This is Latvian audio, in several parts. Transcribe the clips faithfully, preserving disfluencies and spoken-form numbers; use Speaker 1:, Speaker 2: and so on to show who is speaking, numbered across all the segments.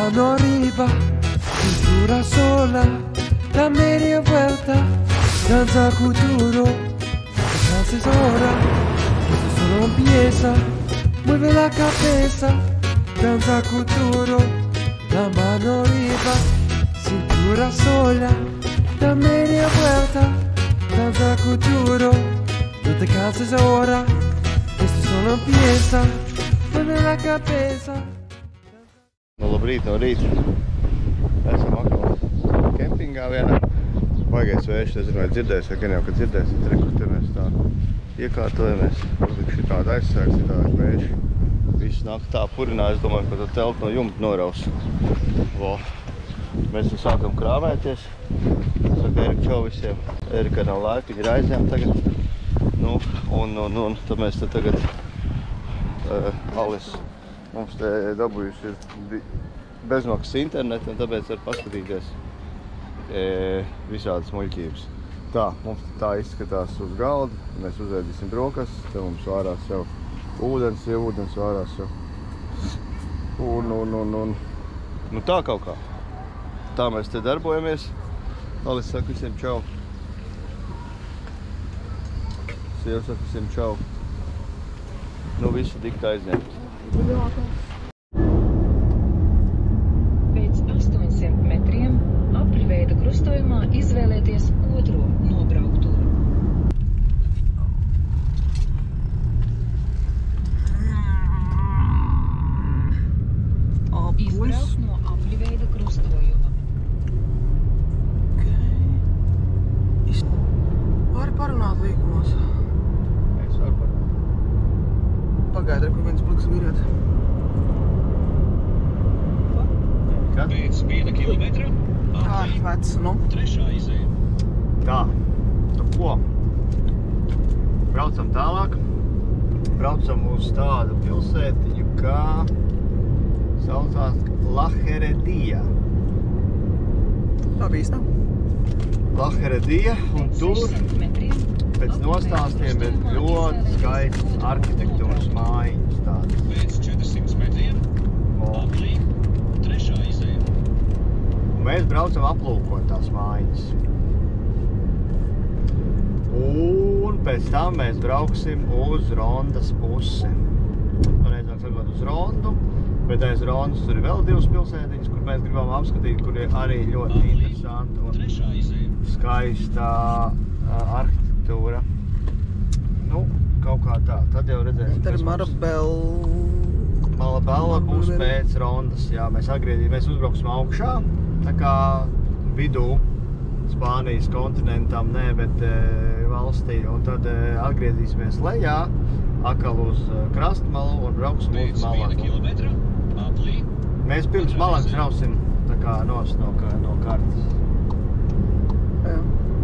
Speaker 1: mano arriba, cintura sola, la media vuelta, danza futuro, descansa es hora, esto solo empieza, mueve la cabeza, danza futuro, la mano arriba, cintura sola, la media vuelta, danza futuro, no te canses ahora, esto solo empieza, mueve la cabeza.
Speaker 2: Nu, labrīt no rīta. Esam atkal kempingā vienā. Baigais vējš, nezinu, vai dzirdēs, vai gan jau, kad dzirdēsiet, re, kur te mēs tā iekārtojamies. Uzliku šitādi aizsēgs, šitādi vējš. Visu nakti tā purinā, es domāju, ka tā telpa no jumta noraus. Vo. Mēs nu sākam krāmēties. Saka Erika čau visiem. Erika nav laika, viņa ir aizņem tagad. Nu, un, un, un, tad mēs te tagad uh, Alis mums te dabūjuši ir bezmaksas internetu, un tāpēc var paskatīties e, visādas muļķības. Tā, mums tā izskatās uz galda, mēs uzēdīsim brokas, te mums vārās jau ūdens, jau ūdens vārās jau. Un, un, un, un. Nu tā kaut kā. Tā mēs te darbojamies. Alis saka visiem čau. Sieva saka visiem čau. Nu visu dikta aizņemt.
Speaker 3: Pēc astoņsimt metriem apļveida krustojumā izvēlēties otro nobraukturu. Izbraukt no apļveida krustojuma.
Speaker 1: Vari parunāt līgumos?
Speaker 2: Es varu parunāt.
Speaker 1: Pagaid, kur viens pliks vīriet.
Speaker 2: Kad?
Speaker 4: Pēc viena kilometra
Speaker 1: Ār, vecs, nu.
Speaker 4: trešā izēja.
Speaker 2: Tā, nu ko? Braucam tālāk. Braucam uz tādu pilsētiņu, kā saucās La Heredia.
Speaker 1: Tā bīstam.
Speaker 2: La Heredia, un tur pēc nostāstiem ir ļoti skaists arhitektūras mājiņas tādas.
Speaker 4: Pēc četrsimt metriem aplī trešā izēja.
Speaker 2: Mēs braucam aplūkot tās mājiņas. Un pēc tam mēs brauksim uz Rondas pusi. Pareizāk sakot uz Rondu, bet aiz Rondas tur ir vēl divas pilsētiņas, kur mēs gribam apskatīt, kur ir arī ļoti interesanti un
Speaker 4: Trešā izēja.
Speaker 2: skaistā uh, arhitektūra. Nu, kaut kā tā. Tad jau redzēsim.
Speaker 1: Tad ir Marabella.
Speaker 2: Marabella būs pēc Rondas. Jā, mēs atgriezīs, mēs uzbrauksim augšā. Tā kā vidū Spānijas kontinentam, nē, bet e, valstī. Un tad e, atgriezīsimies lejā, atkal uz krastmalu un brauksim uz
Speaker 4: Pēc viena
Speaker 2: Malagu.
Speaker 4: kilometra aplī.
Speaker 2: Mēs pirms Malagas brausim tā kā nost no, no kartas.
Speaker 1: Jā.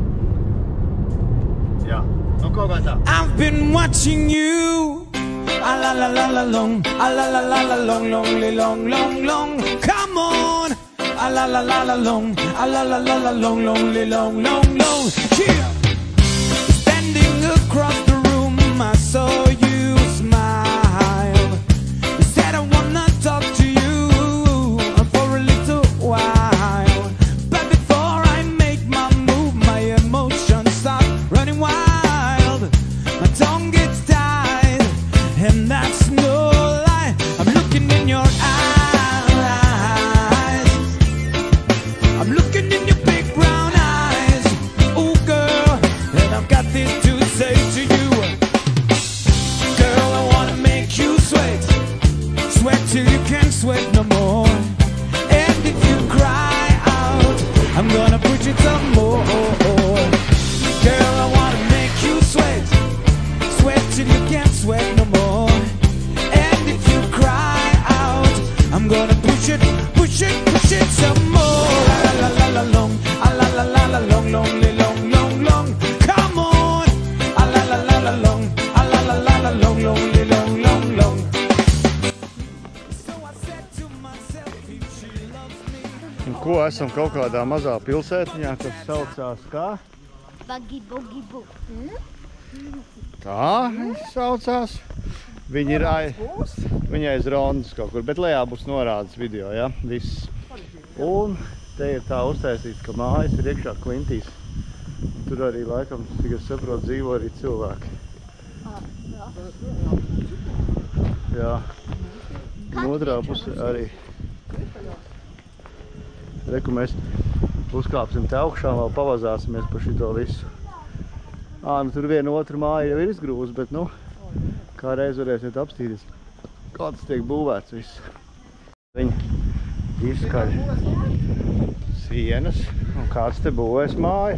Speaker 2: Jā, nu kaut kā tā.
Speaker 5: I've been watching you. A la la la la long, a la la la la long, long, long, long, long. Come on. A la la la la long, a la la la la long, long, long, long, long. Yeah. Standing across the room, I saw you smile. You said I wanna talk to you for a little while, but before I make my move, my emotions start running wild. My tongue gets tied, and that's no lie. I'm looking in your eyes. I'm looking in your big brown eyes. Oh girl, and I've got this to say to you. Girl, I wanna make you sweat, sweat till you can't sweat no more. And if you cry out, I'm gonna push it some more. Girl, I wanna make you sweat, sweat till you can't sweat no more. And if you cry out, I'm gonna push it, push it, push it some more. La la la la long, a la la la la long, long, long, long, long. Come on, a la la la la long, a la la la la long, long, long, long, long. So I said to myself, if she loves me.
Speaker 2: Un ko esam kaut kādā mazā pilsētiņā, kas saucās kā?
Speaker 6: Bagi bogi bu. Hmm?
Speaker 2: Tā viņš saucās. Viņi ir ai... Viņi aiz rondas kaut kur, bet lejā būs norādes video, ja? Viss. Un te ir tā uztaisīts, ka mājas ir iekšā klintīs. Tur arī laikam, cik es saprotu, dzīvo arī cilvēki. Jā. Un otrā puse arī. Reku mēs uzkāpsim te augšā, vēl pavazāsimies pa šito visu. Ā, nu tur viena otra māja jau ir izgrūza, bet nu, kā reiz varēsiet apstīties, kā tas tiek būvēts viss. Viņi izskaļ sienas, un kāds te būvēs māja.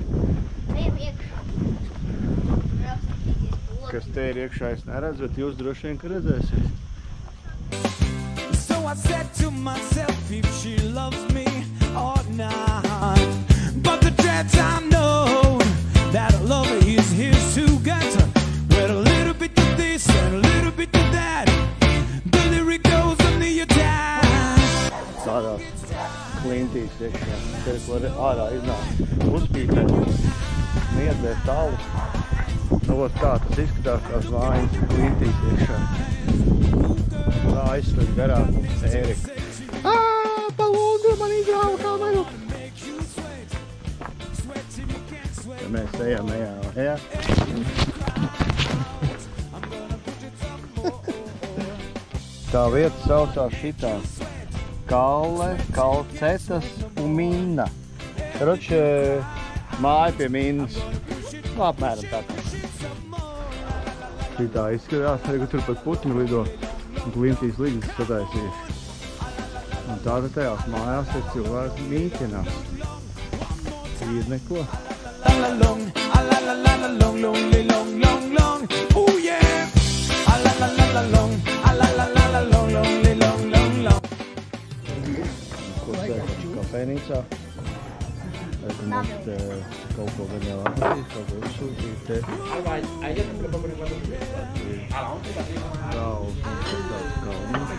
Speaker 2: Kas te ir iekšā, es neredzu, bet jūs droši vien, ka redzēsiet.
Speaker 5: So I said to myself if she loves me or not. But the dreads I know that love is his to get. With a little bit of this and a little bit of that, the lyric goes on the attack.
Speaker 2: Tādās klintīs iekšā, kas var ārā iznākt, uzpīpēt, niedzēt tālu. Nu, tā tas izskatās tās mājas klintīs iekšā. Tā aizsver garām mums Ērika. Ā, palūdzu, man izrāva kā manu. Ja mēs ejam, ejam, ejam. Tā vieta saucās šitā. Kalle, Kalcetas un Minna. Karoči, māja pie Minnas. Nu, apmēram tā. Šitā izskatās, ka tur pat putni lido un klintīs līdzes sataisījuši. Un tāda tajās mājās ir cilvēki mīķinās. Ir neko.
Speaker 5: Long, a la la la la long, long, long, long, long. Oh yeah. A la la la la long, a la la la la long, long, long, long, long.
Speaker 2: Ko sēkam kafejnīcā? Tad mums te kaut ko gan jau atradīs, kaut ko uzsūtīt te. Galvs un tāds galvs.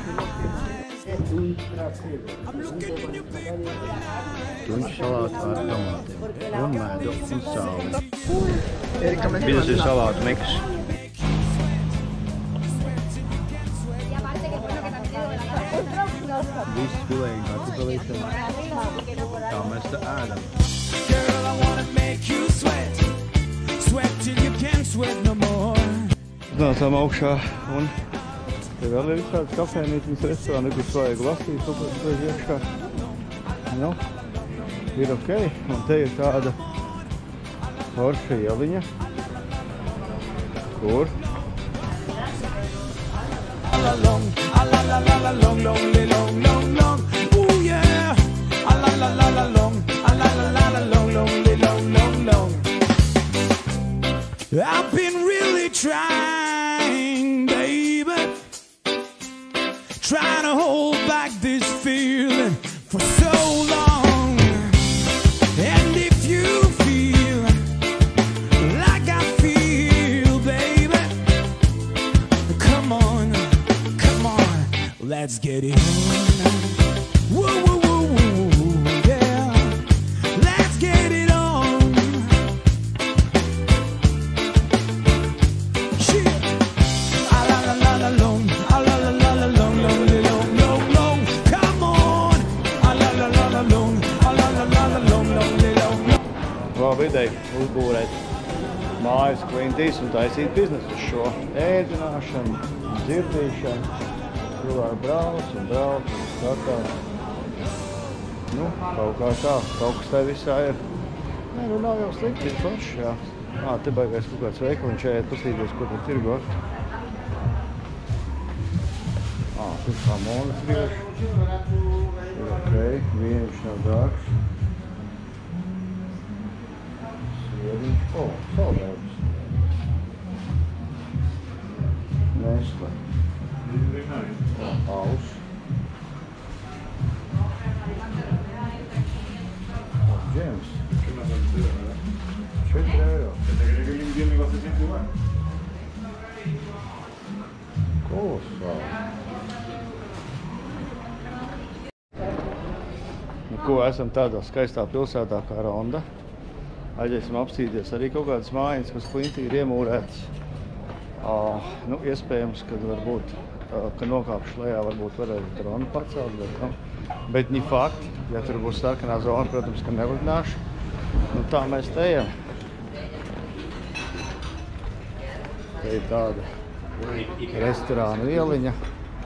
Speaker 2: Tuņš salāts ar tomātiem un mēdu un sāli. Bizes ir salātu miks. Viss filējiņ kā tipelīšana. Tā mēs te ēdam.
Speaker 5: Girl, I wanna make you sweat. Sweat till you can't sweat no more.
Speaker 2: Nācām augšā un te vēl ir visāds kafejnīcas restorāni, kurus vajag lasīt, kaut kas vajag iekšā. Nu, ir ok. Un te ir tāda forša ieliņa, kur
Speaker 5: A la long, a la la la la long, long, long, long, long. Oh yeah. A la la la la long, a la la la la long, long, long, long, long. I've been really trying, baby, trying to hold back this feeling for so long. And if you feel like I feel, baby, come on, come on, let's get it on. Woo, woo, woo, woo, woo, yeah. Let's get it on. Shit. A la la la la long, a la la la la long, long, long, long, long. Come on. A la la la la long, a la la la la long, long, long, long.
Speaker 2: vēl videi uzbūrēt mājas klintīs un taisīt biznesu uz šo ēdināšanu, dzirdīšanu. Cilvēki brauc un brauc un skatās. Nu, kaut kā tā, kaut kas te visā ir. Nē, nu nav jau slikti, ir forši, jā. Ā, te baigais kaut kāds veikaliņš ēd, pasīties, ko tur tirgot. Ā, tur kā monas griež. Ir ok, vīniņš nav dārgs. Siediņš, o, saldējums. Nestle. Aus. Džems. četri eiro. Kolosāli. Nu, ko esam tādā skaistā pilsētā kā Ronda. Aiziesim apstīties arī kaut kādas mājas, kas klintī ir iemūrētas. Uh, nu, iespējams, ka varbūt, uh, ka nokāpšu lejā, varbūt varētu dronu pacelt, bet, nu, bet ne fakti. Ja tur būs sarkanā zona, protams, ka nevidināšu. Nu, tā mēs te ejam. Te ir tāda restorāna ieliņa.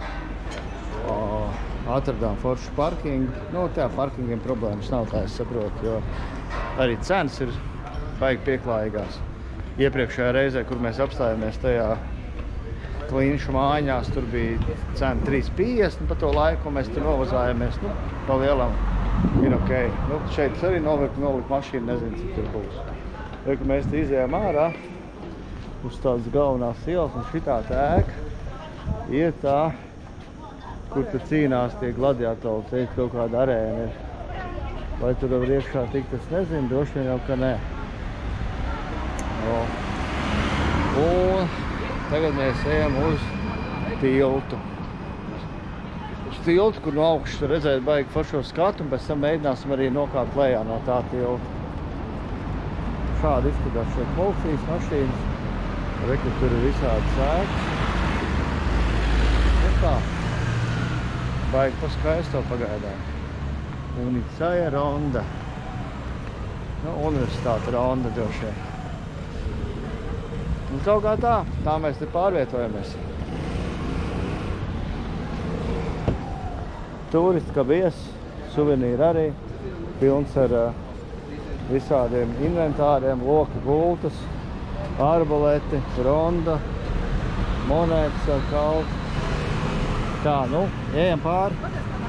Speaker 2: Uh, atradām foršu parkingu. Nu, tajā parkingiem problēmas nav, tā es saprotu, jo arī cenas ir baigi pieklājīgās. Iepriekšējā reizē, kur mēs apstājāmies tajā klīnišu mājiņās, tur bija cena trīs piecdesmit, un pa to laiku mēs tur novazājāmies, nu, pa lielam ir ok. Nu, šeit arī nolikt, nolikt mašīnu, nezinu, cik tur būs. Tad, kad mēs te izējām ārā uz tādas galvenās ielas, un šitā tā ēka ir tā, kur tur cīnās tie gladiatori, teikt, kaut kāda arēna ir. Vai tur var iekšā tikt, es nezinu, droši vien jau, ka nē. Un tagad mēs ejam uz tiltu. Uz tiltu, kur no augšas redzēt baigi foršo skatu, un pēc tam mēģināsim arī nokāpt lejā no tā tilta. Šādi izskatās šeit policijas mašīnas. Reku, tur ir visādi sēkas. Un tā. Baigi paskaisto pagaidām. Unicaja Ronda. Nu, universitāte Ronda droši vien. Un kaut kā tā, tā mēs te pārvietojamies. Turisti, kā bies, suvenīri arī, pilns ar uh, visādiem inventāriem, loki, gultas, arbaleti, ronda, monētas ar kaltu. Tā, nu, ejam pāri.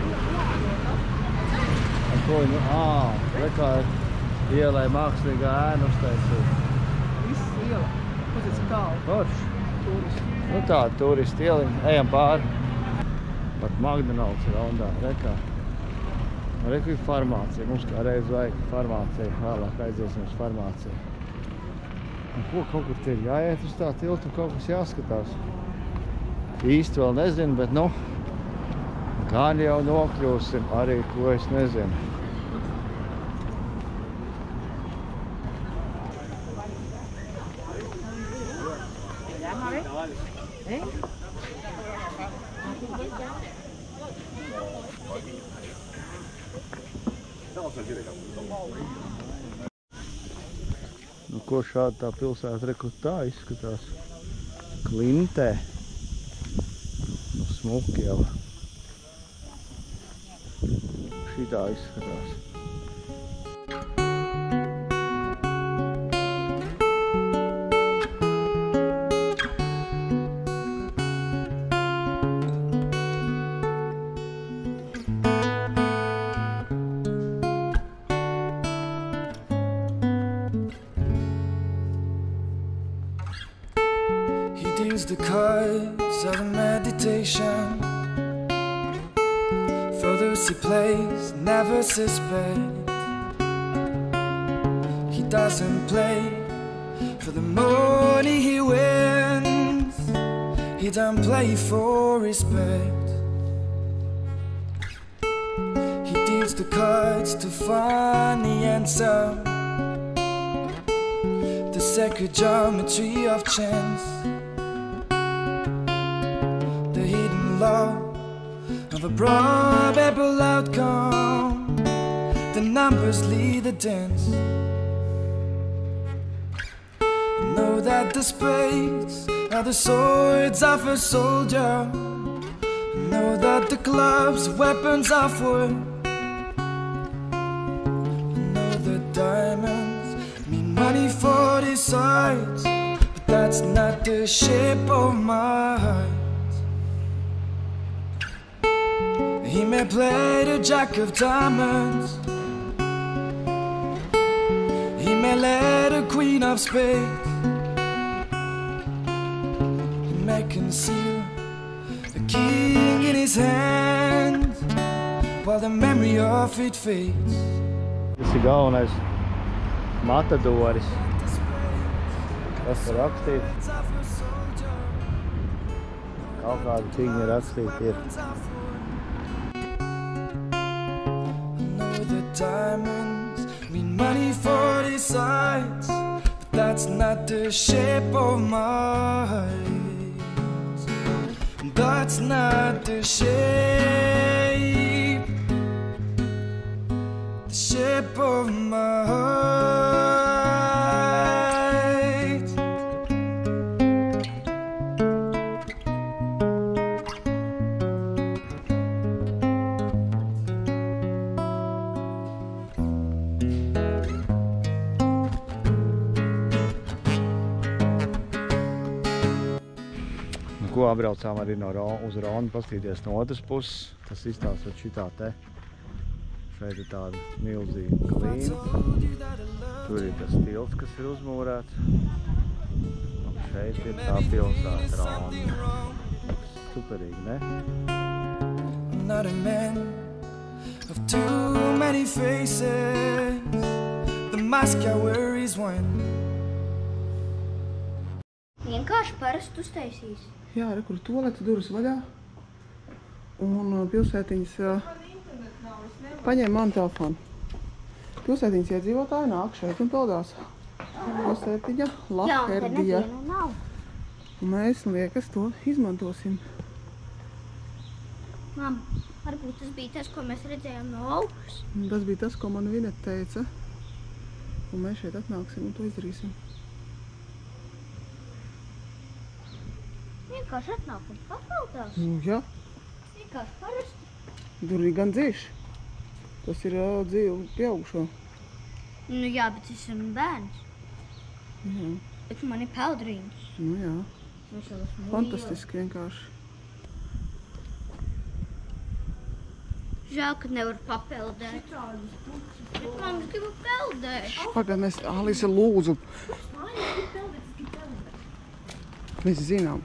Speaker 2: Un ko viņi, ā, rekā ielai mākslīgā ēna uztaisīt.
Speaker 1: Viss iela. Kāpēc ir tālu?
Speaker 2: Forši.
Speaker 1: Turisti.
Speaker 2: Nu tā, turisti ieliņa, ejam pāri. Pat McDonald's ir Rondā, rekā. Reku ir farmācija, mums kā reiz vajag farmācija, vēlāk aiziesim uz farmāciju. Un ko kaut kur te ir jāiet uz tā tiltu, kaut kas jāskatās. Īsti vēl nezinu, bet nu, gan jau nokļūsim arī, ko es nezinu. Nu, ko šāda tā pilsēta reku tā izskatās? Klintē. Nu, smuki jau. Šitā izskatās.
Speaker 5: The cards of meditation. For those he plays, never suspect. He doesn't play for the money he wins. He don't play for respect. He deals the cards to find the answer. The sacred geometry of chance. Law of a probable outcome. The numbers lead the dance. Know that the spades are the swords of a soldier. Know that the clubs are weapons of war. Know the diamonds mean money for the sides, but that's not the shape of my heart. He may play the jack of diamonds. He may lay the queen of spades. He may conceal the king in his hand while the memory of it fades.
Speaker 2: Tas ir galvenais matadoris. Tas ir rakstīts. Kaut kāda tīņa rakstīta ir.
Speaker 5: Diamonds mean money for the sides, but that's not the shape of my heart. That's not the shape, the shape of my heart.
Speaker 2: Ko apbraucām arī no Ro, uz Ronu, pastīties no otras puses. Tas izstāstot šitā te. Šeit ir tāda milzīga klīna. Tur ir tas tilts, kas ir uzmūrēts. Un šeit ir tā pilsēta Rona. Superīgi, ne?
Speaker 5: I'm not a man of too many faces. The mask I wear is one.
Speaker 6: Vienkārši parasti uztaisīs.
Speaker 1: Jā, re, kur tualeta durvis vaļā. Un pilsētiņas paņēma manu telefonu. Pilsētiņas iedzīvotāji nāk šeit un peldās. Pilsētiņa Laherdija. Un mēs, liekas, to izmantosim.
Speaker 6: Mam, varbūt tas bija tas, ko mēs redzējām no augšas.
Speaker 1: Tas bija tas, ko man Vineta teica. Un mēs šeit atnāksim un to izdarīsim.
Speaker 6: Vienkārši atnāk un papeldās.
Speaker 1: Nu, jā.
Speaker 6: Vienkārši parasti.
Speaker 1: Tur ir gan dzīvs. Tas ir uh, dzīvi pieaugušo.
Speaker 6: Nu jā, bet es esmu bērns.
Speaker 1: Jā.
Speaker 6: Bet man ir peldrīņas.
Speaker 1: Nu jā.
Speaker 6: Es jau esmu
Speaker 1: Fantastiski vienkārši.
Speaker 6: Žēl, ka nevar papeldēt. Bet man es gribu peldēt.
Speaker 1: Pagad, mēs, Alise, lūdzu. Mēs zinām.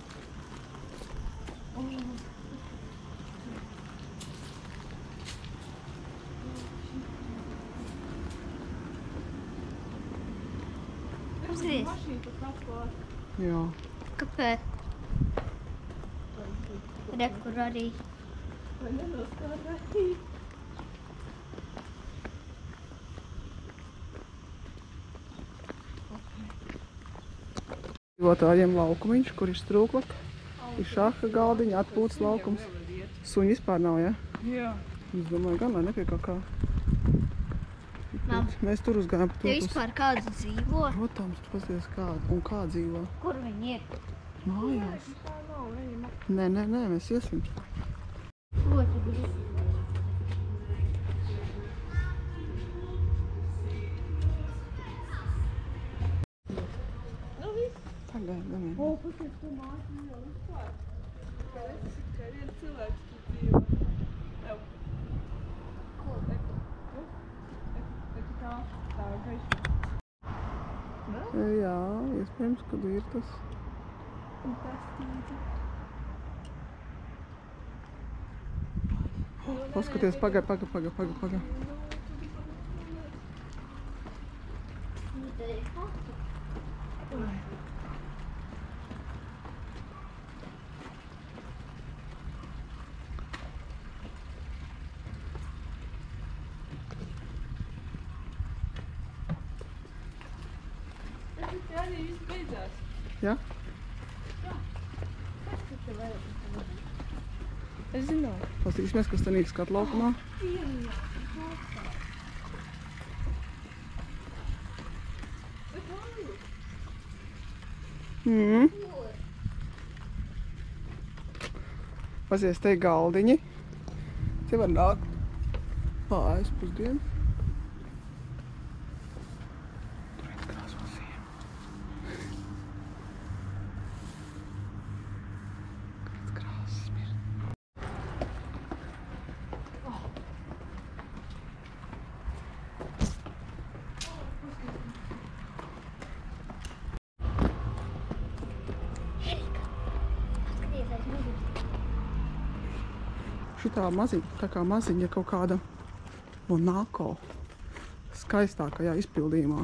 Speaker 6: Apskaties.
Speaker 1: Jā.
Speaker 6: Kāpēc? Re, kur arī.
Speaker 1: Dzīvotājiem laukumiņš, kur ir strūklaka, ir šaha galdiņa, atpūtas laukums. Suņi vispār nav, ja? Jā. Es domāju, gan, lai nepie kaut kā.
Speaker 6: Mam,
Speaker 1: Mēs tur uzgājām pa to
Speaker 6: te
Speaker 1: pusi.
Speaker 6: vispār kāds dzīvo?
Speaker 1: Protams, tu paskaties kāda un kā dzīvo.
Speaker 6: Kur viņi ir?
Speaker 1: Mājās. Nē, nē, nē, mēs iesim.
Speaker 6: Ļoti bija.
Speaker 1: Pagaid, damien. Jā, iespējams, kad ir tas. Paskaties, pagaid, pagaid, pagaid, pagaid, pagaid. Jā?
Speaker 7: Es zināju.
Speaker 1: Pastīsimies, kas tenīgs skatu laukumā. Mm. Pasies, te ir galdiņi. Te var nākt pāris pusdienu. Tur viens krāsos ir. Kāds krāsas ir. Šitā maziņa, tā kā maziņa kaut kāda Monako skaistākajā izpildījumā.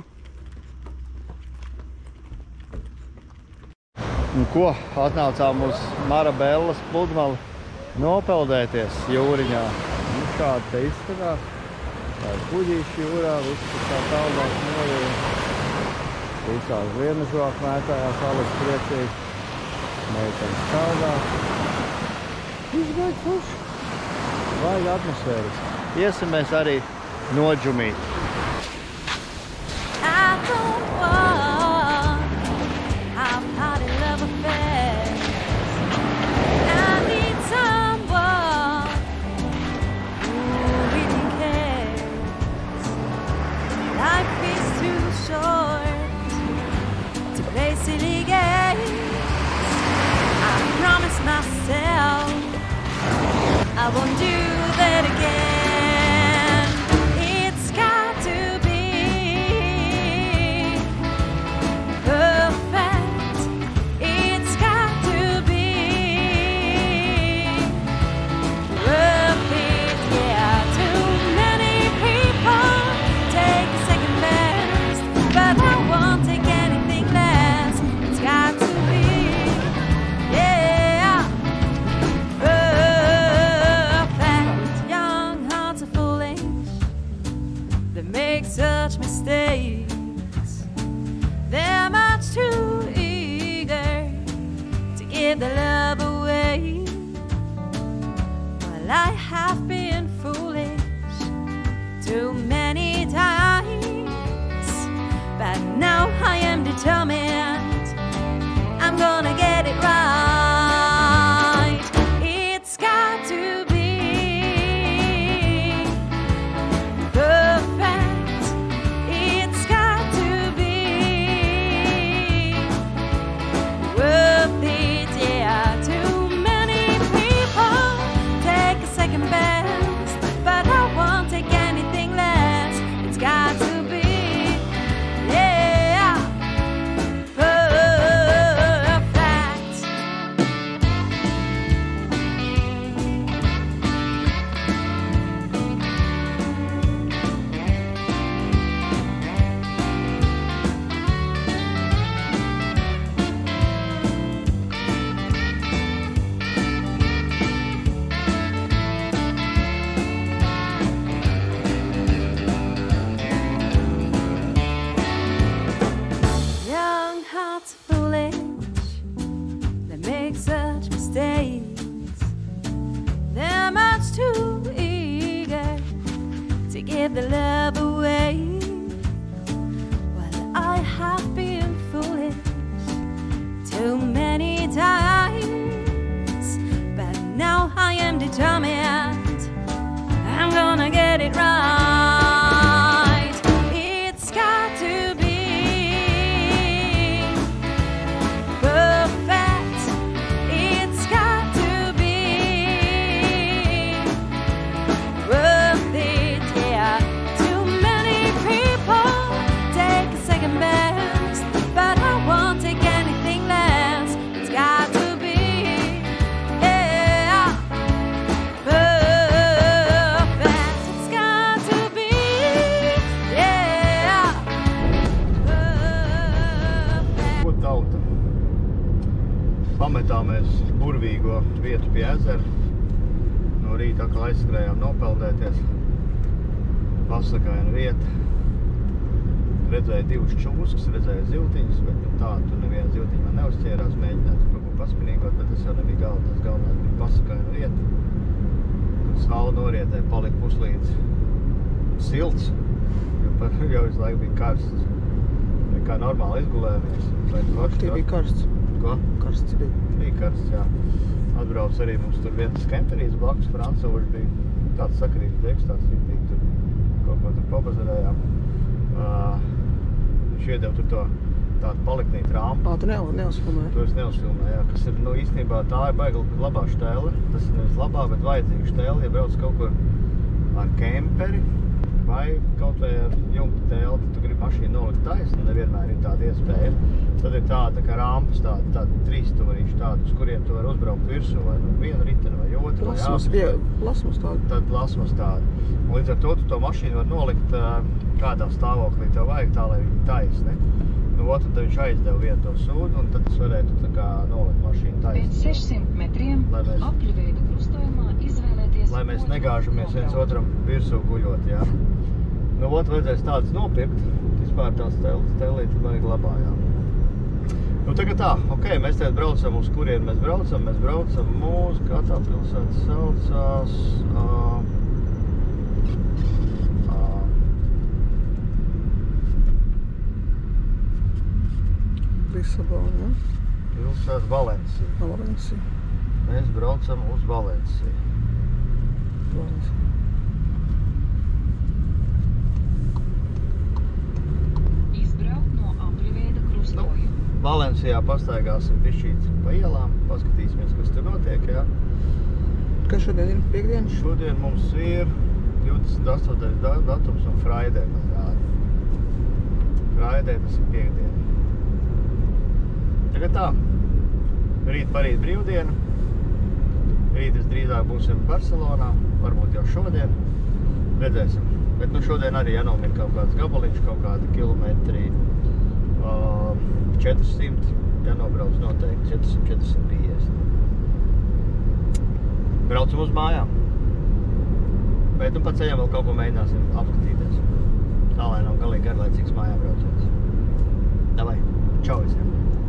Speaker 2: Nu ko, atnācām uz Marabellas pludmali nopeldēties jūriņā. Nu kāda te izskatās. Tā ir kuģīši jūrā, viss tur tā peldās norīja. Visās vienažvāk mētājās, Aleks priecīgi. Meitenes peldās. Viss baigi forši. Baigi atmosfēras. Iesim mēs arī nodžumīt.
Speaker 7: I don't want half-hearted love affairs. I need someone who really cares. Life is too short to play silly games. I promised myself I won't do that again. It's got to be perfect. It's got to be worth it. Yeah, too many people take a second best, but I won't take anything less. It's got to be, yeah, perfect. Young hearts are foolish. They make such mistakes. They're much too eager to give their love away. Well, I have been foolish too many times, but now I am determined I'm gonna get it right. It's got to be perfect. It's got to be worth it. Yeah, too many people take a second best, but I won't take anything less. It's got to be, yeah, perfect. Young hearts are foolish. They make such mistakes. They're much too eager to give their love away. Well, I have been foolish too many times, but now I am determined I'm gonna get it right. It's got to be perfect. It's got to be worth it. Yeah, too many people take a second best, but I won't take anything less. It's got to be, yeah, perfect. It's got to be, yeah, perfect.
Speaker 2: Ko tauta? Pametāmies burvīgo vietu pie ezera. No rīta atkal aizskrējām nopeldēties. Pasakaina vieta. Redzēju divus čūskas, redzēju zivtiņus, bet nu tā, tur neviena zivtiņa man neuzķērās, mēģinātu kaut ko paspinīgot, bet tas jau nebija galvenais. Galvenais bija pasakaina vieta. Saule norietēja, palika puslīdz silts, jo, par, jo visu laiku bija karsts. Kā normāli izgulējamies.
Speaker 1: Tie bija karsts.
Speaker 2: Ko?
Speaker 1: Karsts bija.
Speaker 2: Bija karsts, jā. Atbrauc arī mums tur viens kemperīs blakus, francūži bija tāds sakarīgs deks, tāds riktīgi tur kaut ko tur pabazarējām. Uh, viņš iedeva tur to tādu paliknīt rāmu.
Speaker 1: Ā, tu neuz, neuzfilmēji?
Speaker 2: To es neuzfilmēju, jā, kas ir, nu, īstenībā tā ir baigi labā štēle. Tas ir nevis labā, bet vajadzīga štēle, ja brauc kaut kur ar kemperi vai kaut vai ar jumta telti, tu gribi mašīnu nolikt taisni, nevienmēr ir tāda iespēja. Tad ir tāda tā kā rampas, tāda, tāda trīs stūrīši, tāda, uz kuriem tu vari uzbraukt virsū, vai nu vienu riteni, vai otru, vai
Speaker 1: Plasmas,
Speaker 2: ātru.
Speaker 1: plasmas tāda.
Speaker 2: Tad plasmas tāda. Un līdz ar to tu to mašīnu var nolikt kādā stāvoklī tev vajag tā, lai viņi taisni. Nu, otru, tad viņš aizdeva vienu to sūdu, un tad es varētu tā kā nolikt mašīnu
Speaker 3: Pēc
Speaker 2: taisni.
Speaker 3: sešsimt metriem
Speaker 2: Lai mēs-
Speaker 3: apļuveida krustojumā izvēlēties
Speaker 2: Lai mēs
Speaker 3: otro
Speaker 2: negāžamies viens
Speaker 3: nobraukumu.
Speaker 2: otram virsū guļot, jā. Nu, otru vajadzēs tādas nopirkt. Vispār tās telītes vajag labā, jā. Nu tagad tā, ok, mēs tagad braucam, uz kurien mēs braucam, mēs braucam uz, kā tā pilsēta saucās, uh, uh,
Speaker 1: Lisabona, ja?
Speaker 2: pilsēta Valencija.
Speaker 1: Valencija.
Speaker 2: Mēs braucam uz Valenciju.
Speaker 1: Valencija.
Speaker 3: Izbraukt no Apriveida krustoju.
Speaker 2: Valencijā pastaigāsim bišķīt pa ielām, paskatīsimies, kas tur notiek, jā.
Speaker 1: Kas šodien ir piekdiena?
Speaker 2: Šodien mums ir divdesmit astotais datums un Friday man rāda. Friday tas ir piekdiena. Tagad tā, rīt parīt brīvdiena. Rīt drīzāk būsim Barcelonā, varbūt jau šodien. Redzēsim. Bet nu šodien arī jānomir kaut kāds gabaliņš, kaut kādi kilometri. Uh, četri simti, jānobrauc noteikti, četri simti, četri simti piecdesmit. Braucam uz mājām. Bet nu pa ceļam vēl kaut ko mēģināsim apskatīties. Tā lai nav galīgi garlaicīgs mājām brauciens. Davai, čau visiem!